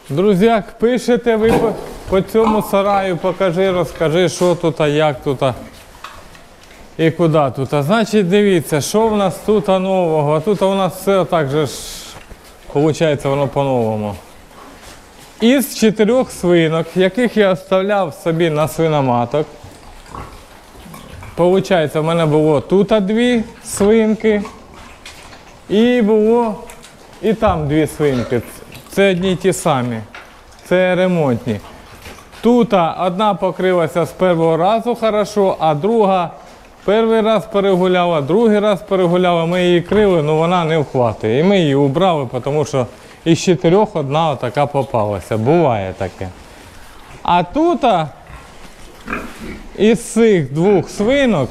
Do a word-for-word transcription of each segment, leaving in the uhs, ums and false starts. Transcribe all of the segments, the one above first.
Друзі, пишете ви по, по цьому сараю, покажи, розкажи, що тут, як тут і куди тут. Значить, дивіться, що в нас тут нового. А тут у нас все так же ж, виходить, воно по-новому. Із чотирьох свинок, яких я оставляв собі на свиноматок, виходить, в мене було тут дві свинки і було і там дві свинки. Це одні й ті самі, це ремонтні. Тут одна покрилася з першого разу хорошо, а друга перший раз перегуляла, другий раз перегуляла, ми її крили, але вона не вхватує. І ми її убрали, тому що із чотирьох одна така попалася, буває таке. А тут із цих двох свинок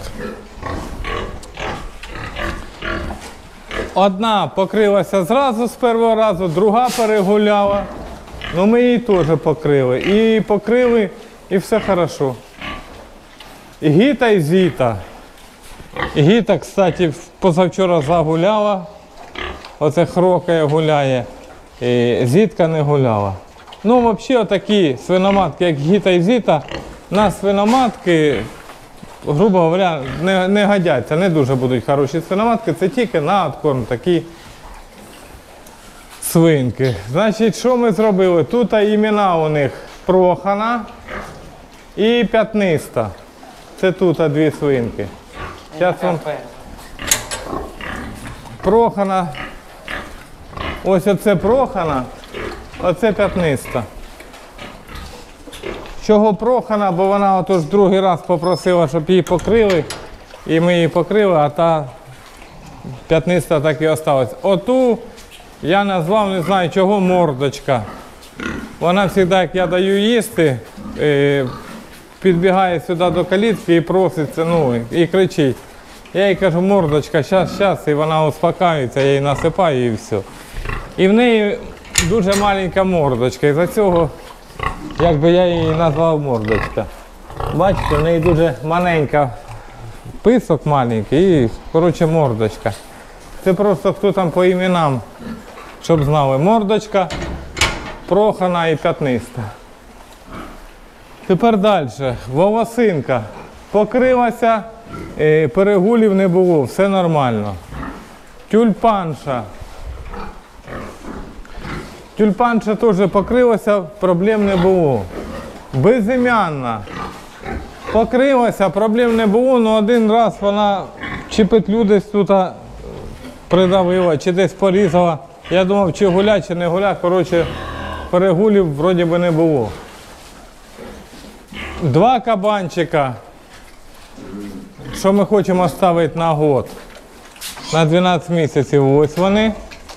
одна покрилася зразу з першого разу, друга перегуляла. Ну ми її теж покрили. І покрили, і все хорошо. І Гіта, і Зіта. І Гіта, кстати, позавчора загуляла. Оце хрокає, гуляє. І Зітка не гуляла. Ну, взагалі, отакі свиноматки, як Гіта і Зіта, на свиноматки, грубо говоря, не, не годяться, не дуже будуть хороші свиноматки, це тільки на откорм такі свинки. Значить, що ми зробили? Тут імена у них Прохана і П'ятниста. Це тут дві свинки. Зараз вам... Прохана, ось оце Прохана, оце П'ятниста. Чого Прохана, бо вона отож другий раз попросила, щоб її покрили, і ми її покрили, а та П'ятниста так і осталась. Оту я назвав, не знаю чого, Мордочка. Вона завжди, як я даю їсти, підбігає сюди до калітки і проситься, ну, і кричить. Я їй кажу: Мордочка, щас, щас, і вона успокаюється, я її насипаю і все. І в неї дуже маленька мордочка, і за цього, якби я її назвав Мордочка. Бачите, в неї дуже маленька, писок маленький і, коротше, Мордочка. Це просто хто там по іменам, щоб знали. Мордочка, Прохана і П'ятниста. Тепер далі. Волосинка. Покрилася, перегулів не було, все нормально. Тюльпанша. Тюльпанша теж покрилася, проблем не було. Безім'янна. Покрилася, проблем не було, але один раз вона чи петлю десь тут придавила, чи десь порізала. Я думав, чи гуля, чи не гуля. Коротше, перегулів вроді би не було. Два кабанчика, що ми хочемо ставити на год. На дванадцять місяців, ось вони.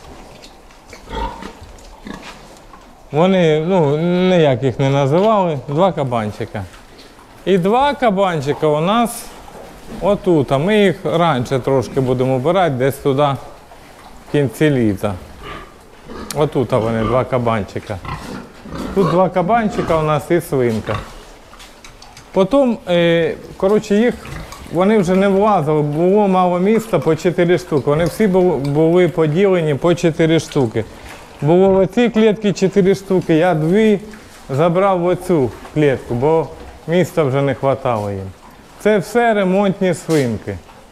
Вони, ну, ніяк їх не називали, два кабанчика. І два кабанчика у нас отут. Ми їх раніше трошки будемо обирати, десь туди, в кінці літа. Отут вони, два кабанчика. Тут два кабанчика у нас і свинка. Потім, е, коротше, їх, вони вже не влазили, було мало міста по чотири штуки. Вони всі були поділені по чотири штуки. Було в оцій клітці чотири штуки, я дві забрав в оцю клітку, бо міста вже не вистачало їм. Це все ремонтні свинки.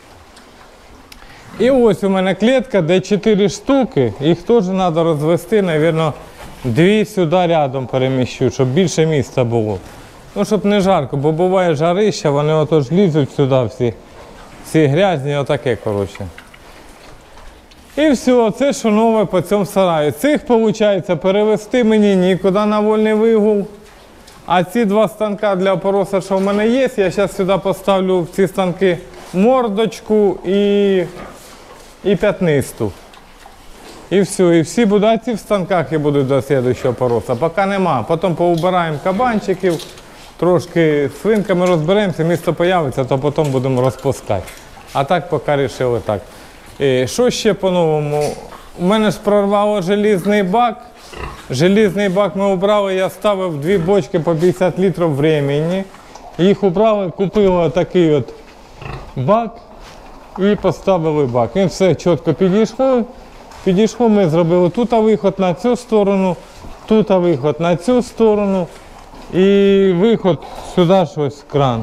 І ось у мене клітка, де чотири штуки, їх теж треба розвести, мабуть, дві сюди рядом переміщу, щоб більше міста було. Ну, щоб не жарко, бо буває жарища, вони отож лізуть сюди всі, всі грязні, отаке, коротше. І все, це що нове по цьому сараю. Цих, виходить, перевезти мені нікуди на вольний вигул. А ці два станка для опороса, що в мене є, я зараз сюди поставлю в ці станки Мордочку і, і П'ятнисту. І все, і всі будуть ці в станках і будуть до слідчого опороса. Поки нема. Потім поубираємо кабанчиків, трошки з свинками розберемося, місто з'явиться, то потім будемо розпускати. А так поки вирішили так. І що ще по-новому? У мене ж прорвало желізний бак. Желізний бак ми убрали, я ставив дві бочки по п'ятдесят літрів времени. Їх убрали, купили такий от бак і поставили бак. Він все чітко підійшло. Підійшло, ми зробили тут виход на цю сторону, тут виход на цю сторону і виход сюди щось кран.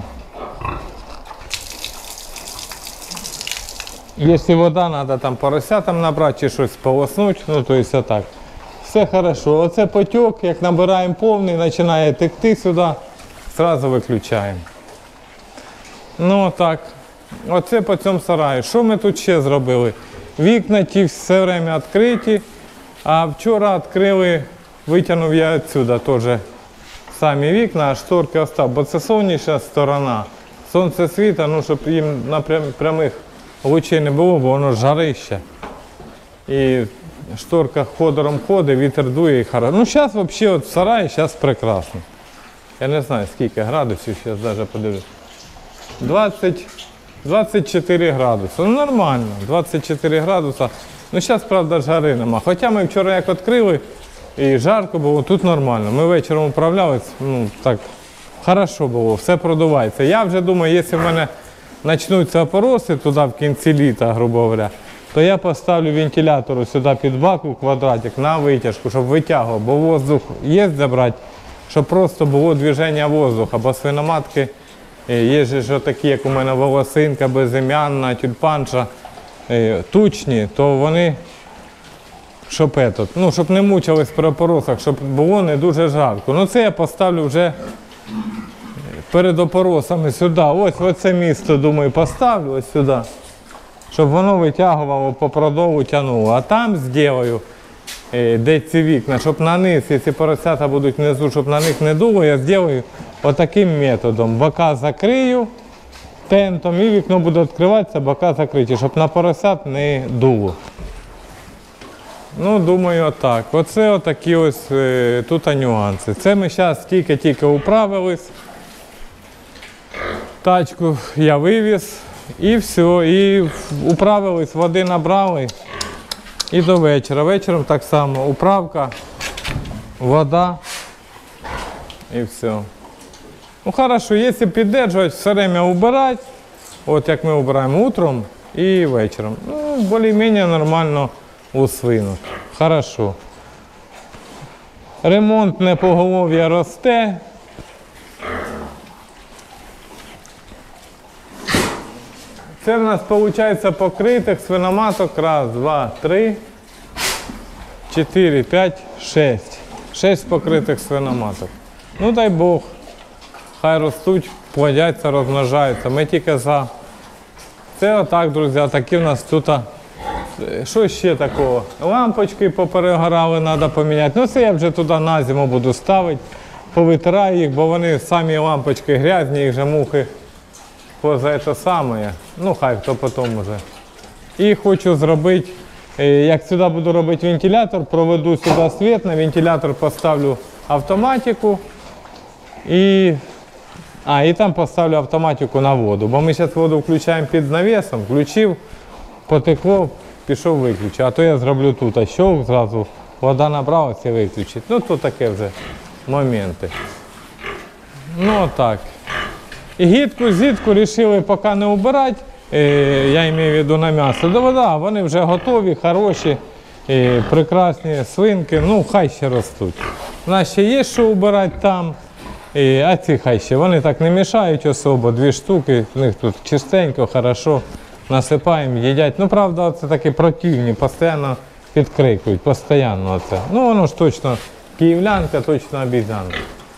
Якщо вода, треба там поросятам набрати чи щось полоснути, ну то есть отак. Все хорошо. Оце потік, як набираємо повний, починає текти сюди, одразу виключаємо. Ну так. Оце по цьому сараю. Що ми тут ще зробили? Вікна ті все время відкриті, а вчора відкрили, витягнув я відсюди теж самі вікна, а шторки остав, бо це сонячна сторона. Сонце світа, ну щоб їм на прямих лучей не було, бо воно жарище. І шторка ходором ходить, вітер дує і хорошо. Ну зараз взагалі от в сараї зараз прекрасно. Я не знаю скільки градусів, зараз навіть подивлюсь. двадцять, двадцять чотири градуси. Ну нормально, двадцять чотири градуса. Ну зараз, правда, жари нема. Хоча ми вчора як відкрили і жарко було, тут нормально. Ми вечором управлялись, ну так, хорошо було, все продувається. Я вже думаю, якщо в мене почнуться опороси туди в кінці літа, грубо говоря, то я поставлю вентилятор сюди під баку, квадратик, на витяжку, щоб витягував, бо воздух є забрати, щоб просто було движення воздуха, бо свиноматки є ж такі, як у мене волосинка, безім'янна, тюльпанша, тучні, то вони, щоб, этот, ну, щоб не мучились при опоросах, щоб було не дуже жарко. Ну це я поставлю вже перед опоросами сюди. Ось оце місце, думаю, поставлю ось сюди, щоб воно витягувало, по продову тягнуло. А там зроблю, де ці вікна, щоб на низ, якщо поросята будуть внизу, щоб на них не дуло, я зроблю отаким методом. Бока закрию тентом і вікно буде відкриватися, бока закриті, щоб на поросят не дуло. Ну, думаю, отак. Оце отакі ось е, тут нюанси. Це ми зараз тільки-тільки управились. Тачку я вивіз і все. І управились, води набрали і до вечора. Вечором так само управка, вода і все. Ну хорошо, якщо піддержувати, все время убирати, от як ми убираємо утром і вечором. Ну, більш-менш нормально у свинок. Хорошо. Ремонтне поголов'я росте. Це в нас виходить покритих свиноматок. Раз, два, три, чотири, п'ять, шесть. Шесть покритих свиноматок. Ну дай Бог. Хай ростуть, плодяться, розмножаються. Ми тільки за. Це отак, друзі, такі в нас тут. Що ще такого? Лампочки поперегорали, треба поміняти. Ну це я вже туди на зиму буду ставити, повитираю їх, бо вони самі лампочки грязні, їх же мухи поза це саме. Ну хай хто потім уже. І хочу зробити, як сюди буду робити вентилятор, проведу сюди світ, на вентилятор поставлю автоматику і, а, і там поставлю автоматику на воду. Бо ми зараз воду включаємо під навісом, включив, потекло, пішов виключив. А то я зроблю тут, а щелк зразу, вода набралася і виключить. Ну то таке вже моменти. Ну так. І гідку, зітку вирішили поки не убирати, я маю в виду на м'ясо. Да, да, вони вже готові, хороші, прекрасні свинки, ну хай ще ростуть. У нас ще є що убирати там, а ці хай ще, вони так не мішають особо, дві штуки, у них тут чистенько, хорошо, насипаємо, їдять. Ну правда, це такі противні, постійно підкрикують, постійно це. Ну воно ж точно київлянка, точно обізянка.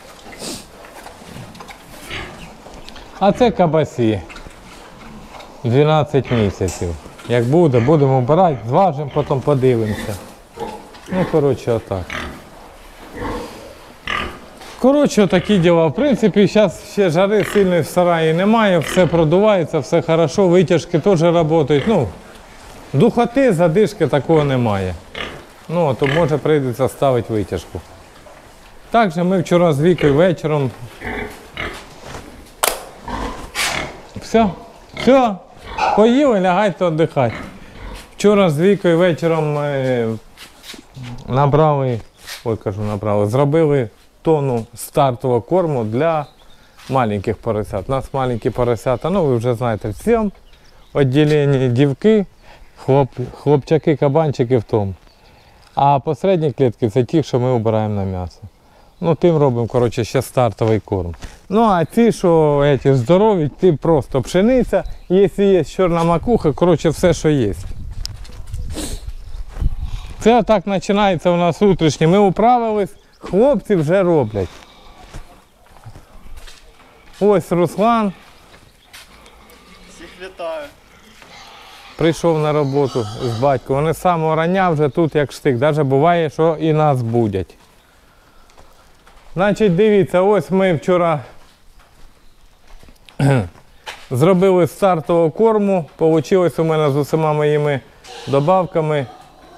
А це кабасі, дванадцять місяців. Як буде, будемо обирати, зважимо, потім подивимося. Ну, коротше, отак. Коротше, отакі діла. В принципі, зараз ще жари сильної в сараї немає, все продувається, все хорошо, витяжки теж працюють. Ну, духоти, задишки такого немає. Ну, то може прийдеться ставити витяжку. Також ми вчора з Вікою вечором. Все, все, поїли, лягайте віддихати. Вчора з Вікою вечором ми набрали, ой, кажу, набрали, зробили тонну стартового корму для маленьких поросят. У нас маленькі поросята, ну ви вже знаєте, в цьому відділенні дівки Хлоп, хлопчаки, кабанчики в тому. А посередні клітки це ті, що ми обираємо на м'ясо. Ну, тим робимо, коротше, ще стартовий корм. Ну, а ті, що еті, здорові, ті просто пшениця, якщо є чорна макуха, коротше, все, що є. Це так починається у нас утрішнє. Ми управились, хлопці вже роблять. Ось Руслан. Всіх вітаю. Прийшов на роботу з батьком. Вони з самого рання вже тут як штик. Навіть буває, що і нас будять. Значить, дивіться, ось ми вчора зробили стартового корму. Получилось у мене з усіма моїми добавками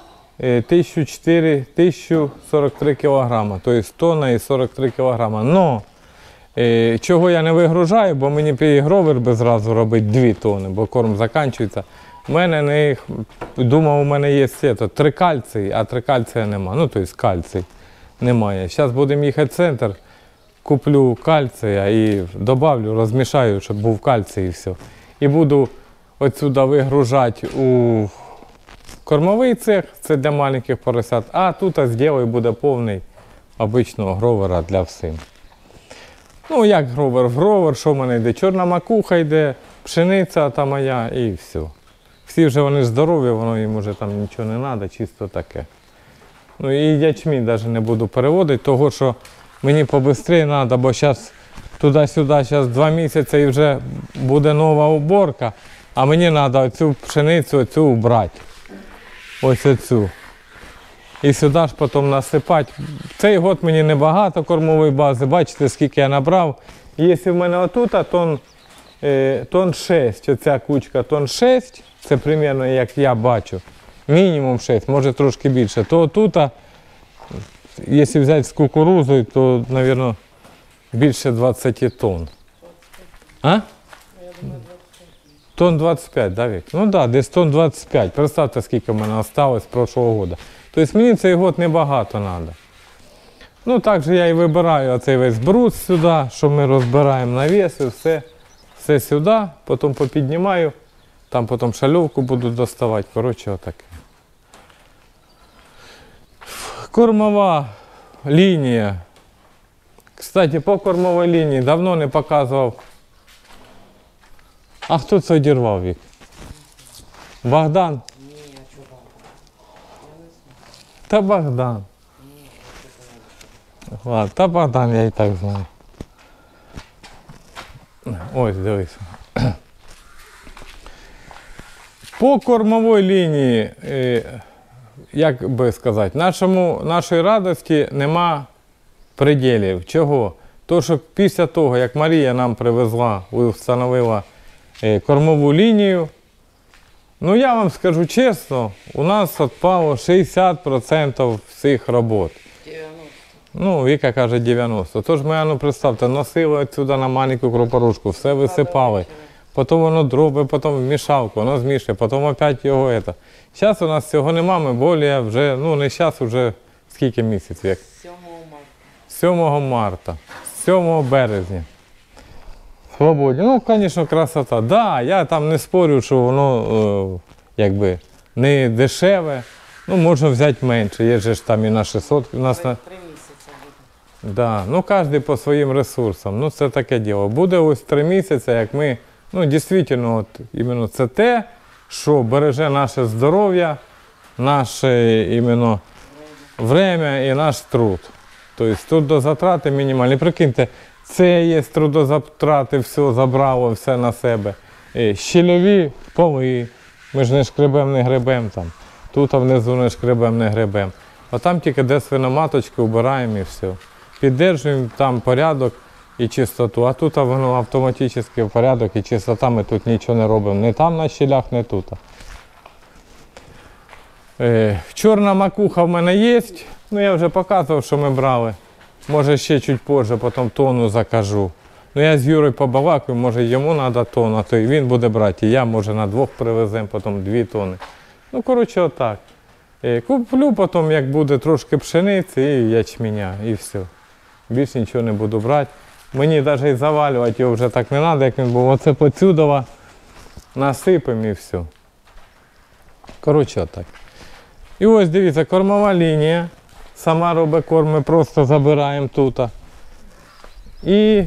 тисяча сорок три кілограма. Тобто тонна і сорок три кілограма. Но е, чого я не вигружаю, бо мені пігровер би зразу робить дві тонни, бо корм закінчується. У мене не їх, думав, у мене є це, то трикальцій, а трикальція нема. Ну, тобто кальцій немає. Зараз будемо їхати в центр, куплю кальція і добавлю, розмішаю, щоб був кальцій і все. І буду отсюди вигружати у кормовий цех, це для маленьких поросят, а тут зроблю буде повний обичного гровера для всіх. Ну, як гровер в гровер, що в мене йде? Чорна макуха йде, пшениця та моя і все. Всі вже вони здорові, воно їм вже там нічого не треба, чисто таке. Ну і ячмінь навіть не буду переводити, того що мені побистріше треба, бо зараз туди-сюди, зараз два місяці і вже буде нова уборка, а мені треба цю пшеницю цю убрати. Ось цю. І сюди ж потім насипати. Цей год мені небагато кормової бази, бачите, скільки я набрав. Якщо в мене отут, тон, е, тон шість, оця кучка тон шість, це приблизно як я бачу, мінімум шість, може трошки більше, то тут, якщо взяти з кукурузою, то, мабуть, більше двадцять тонн. А? Тон двадцять п'ять, да, Вік? Ну так, да, десь тон двадцять п'ять. Представте, скільки в мене залишилось з прошлого року. Тобто мені цей год небагато треба. Ну так же я і вибираю оцей весь бруд сюди, що ми розбираємо навіси, все, все сюди, потім попіднімаю, там потім шальовку буду доставати. Коротше, отаке. Кормова лінія. Кстати, по кормовій лінії давно не показував. А хто це одірвав, Вік? Богдан? Ні, я чого Богдан? Я не знаю. Та Богдан. Ні, я чого Ладно, та Богдан я і так знаю. Ось, дивись. По кормовій лінії, як би сказати, нашому, нашої радості нема пределів. Чого? То, що після того, як Марія нам привезла і встановила кормову лінію, ну я вам скажу чесно, у нас відпало шістдесят відсотків всіх робот. дев'яносто. Ну, Віка каже дев'яносто. Тож ми, ну, представте, носили відсюди на маленьку крупорушку, все висипали. Потім воно дроби, потім в мішалку, воно змішує, потім опять його. Це. Зараз у нас цього нема, ми більше вже, ну не зараз, вже скільки місяців? Як? сьомого марта. сьомого марта, сьомого березня. Свободні. Ну, звісно, красота. Так, да, я там не спорю, що воно е, якби не дешеве. Ну, можна взяти менше. Є ж там і на шістсот. У нас Три, на... три місяці буде. Да. Ну, кожен по своїм ресурсам. Ну, це таке діло. Буде ось три місяці, як ми, ну, дійсно, от, іменно це те, що береже наше здоров'я, наше іменно время і наш труд. Тобто тут до затрати мінімальні. Прикиньте, це є трудозатрати, все забрало, все на себе. І щільові поли, ми ж не шкребем, не гребем там. Тут внизу не шкребем, не гребем. А там тільки де свиноматочки вбираємо і все. Піддержуємо там порядок і чистоту. А тут воно автоматичний порядок і чистота, ми тут нічого не робимо. Не там на щілях, не тут. Е, чорна макуха в мене є. Ну, я вже показував, що ми брали. Може ще чуть позже, потім тонну закажу. Ну, я з Юрою побалакаю, може йому треба тонну, то і він буде брати, і я, може, на двох привеземо, потім дві тонни. Ну, коротше, отак. Е, куплю потім, як буде трошки пшениці і ячменя, і все. Більше нічого не буду брати. Мені навіть і завалювати його вже так не треба, як він був. Оце поцюдова насипемо і все. Коротше, отак. І ось дивіться, кормова лінія. Сама робить корм, ми просто забираємо тут. І,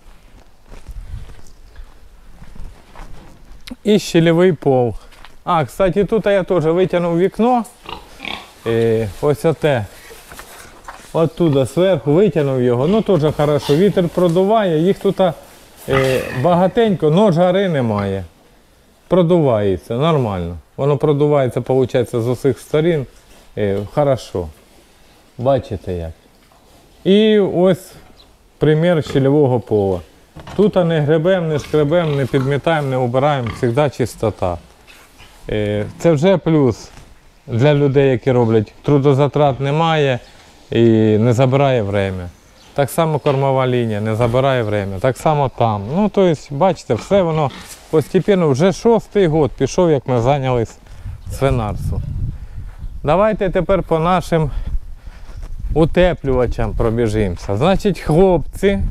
і щільовий пол. А, кстати, тут я теж витягнув вікно. І ось оте. Оттуда зверху витягнув його. Ну теж хорошо. Вітер продуває, їх тут е, багатенько, але жари немає. Продувається, нормально. Воно продувається, виходить, з усіх сторін. Е, хорошо. Бачите як. І ось примір щільового пола. Тут не гребемо, не шкребемо, не підмітаємо, не убираємо, завжди чистота. Е, це вже плюс для людей, які роблять. Трудозатрат немає і не забирає время. Так само кормова лінія не забирає время. Так само там. Ну, тобто, бачите, все воно постійно, вже шостий год пішов, як ми зайнялись свинарством. Давайте тепер по нашим утеплювачам пробіжимося. Значить, хлопці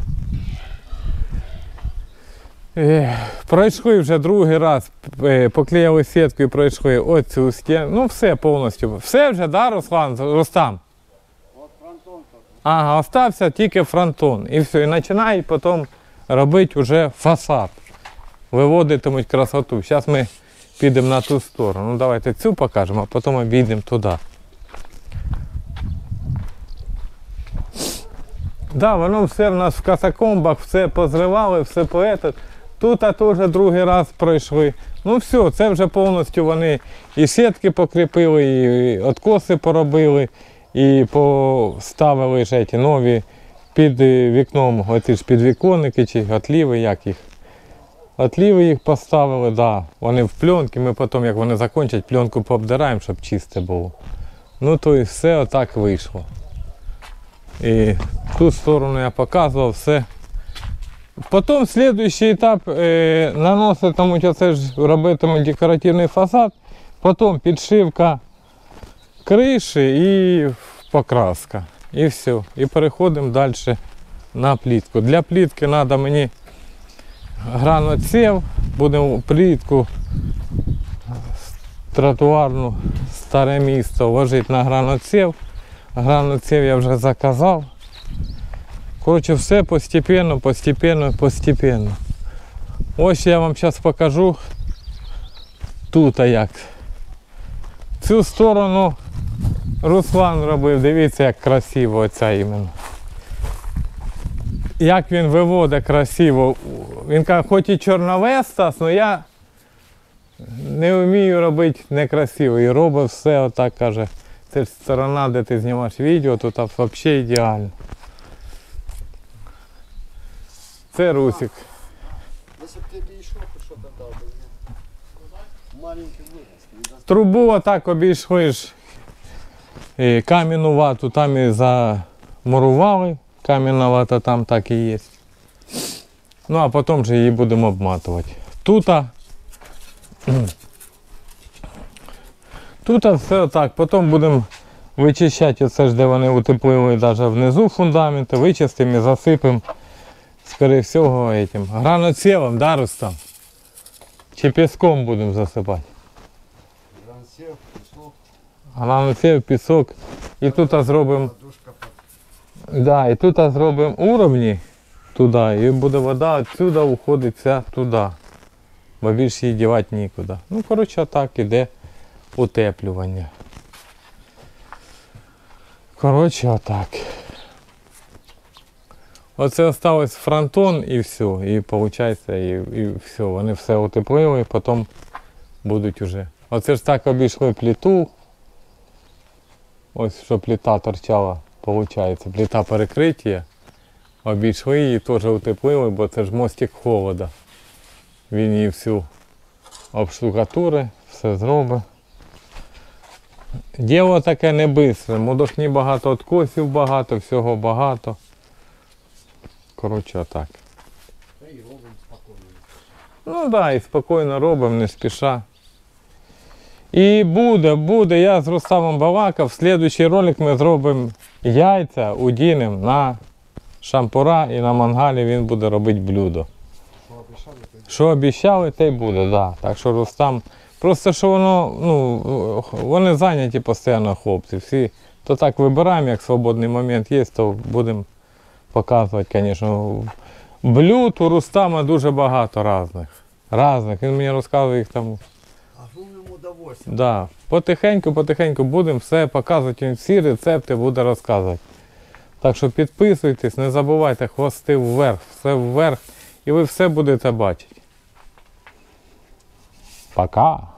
е, пройшли вже другий раз, е, поклеїли сітку і пройшли оцю стіну. Ну все повністю. Все вже, да, Руслан, Рустам? От фронтон тут. Ага, остався тільки фронтон. І все, і починають потім робити вже фасад. Виводитимуть красоту. Зараз ми підемо на ту сторону. Ну давайте цю покажемо, а потім обійдемо туди. Да, воно все в нас в катакомбах, все позривали, все поетат. Тут а теж другий раз пройшли. Ну все, це вже повністю вони і сітки покріпили, і откоси поробили, і поставили ж ці нові під вікном, оці ж підвіконники чи отліви, як їх. Отліви їх поставили, да. Вони в пленки, ми потім, як вони закінчать, пленку пообдираємо, щоб чисте було. Ну то і все отак вийшло. І ту сторону я показував, все. Потім слідуючий етап е, наноситимуть, оце ж робитимуть декоративний фасад, потім підшивка криші і покраска. І все. І переходимо далі на плітку. Для плітки треба мені граноцев, будемо плітку тротуарну, старе місто ложити на граноцев. Граноцев я вже заказав. Коротше, все постепенно, постепенно, постепенно. Ось я вам зараз покажу тут як. Цю сторону Руслан робив, дивіться, як красиво оця іменно. Як він виводить красиво. Він каже, хоч і чорнове, Стас, але я не вмію робити некрасиво. І робить все отак, каже. Це ж сторона, де ти знімаєш відео, тут взагалі ідеально. Це Русик. Якщо б ти обійшов, то що ти дав би мені? Маленький вираз. Трубу отак обійшли ж. І кам'яну вату там і замурували. Кам'яна вата там так і є. Ну а потім же її будемо обматувати. Тут Тут все отак. Потім будемо вичищати оце ж, де вони утеплили навіть внизу фундаменти, вичистимо і засипемо, скоріше всього, этим граноцевом, да, Рустам? Чи піском будемо засипати? Гранцев, пісок, Граноцев, пісок. І тут зробимо, дужка. да, і тут зробимо уровні туди, і буде вода відсюди уходить вся туди. Бо більше її дівати нікуди. Ну, коротше, так іде утеплювання. Коротше, отак. Оце осталось фронтон і все. І виходить, і, і все. Вони все утеплили, і потім будуть уже. Оце ж так обійшли плиту. Ось що плита торчала, виходить. Плита перекриття. Обійшли її, теж утеплили, бо це ж мостик холода. Він її всю обштукатури, все зробить. Діло таке не бистре, мудохні багато, откосів багато, всього багато. Коротше, отак. Та й робимо спокійно. Ну так, да, і спокійно робимо, не спіша. І буде, буде, я з Рустамом балакав, слідуючий ролик ми зробимо яйця, удінемо на шампура і на мангалі він буде робити блюдо. Що обіцяли, то й Що обіцяли, те й буде, да. Так що Рустам Просто що воно, ну, вони зайняті постійно, хлопці. Всі, то так вибираємо, як свободний момент є, то будемо показувати, звісно. Блюд у Рустама дуже багато різних. Різних. Він мені розказує їх там. Огромным удовольствием. Да. Потихеньку, потихеньку будемо все показувати, він всі рецепти буде розказувати. Так що підписуйтесь, не забувайте, хвости вверх, все вверх, і ви все будете бачити. Пока!